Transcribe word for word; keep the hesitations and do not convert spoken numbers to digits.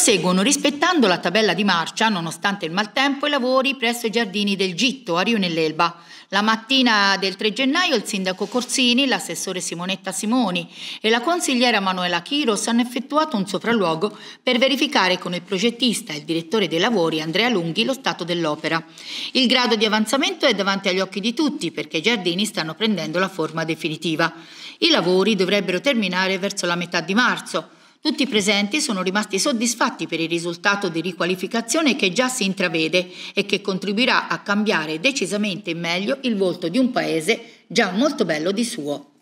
Proseguono rispettando la tabella di marcia, nonostante il maltempo, i lavori presso i giardini del Gitto a Rio nell'Elba. La mattina del tre gennaio il sindaco Corsini, l'assessore Simonetta Simoni e la consigliera Manuela Chiros hanno effettuato un sopralluogo per verificare con il progettista e il direttore dei lavori Andrea Lunghi lo stato dell'opera. Il grado di avanzamento è davanti agli occhi di tutti perché i giardini stanno prendendo la forma definitiva. I lavori dovrebbero terminare verso la metà di marzo. Tutti i presenti sono rimasti soddisfatti per il risultato di riqualificazione che già si intravede e che contribuirà a cambiare decisamente in meglio il volto di un paese già molto bello di suo.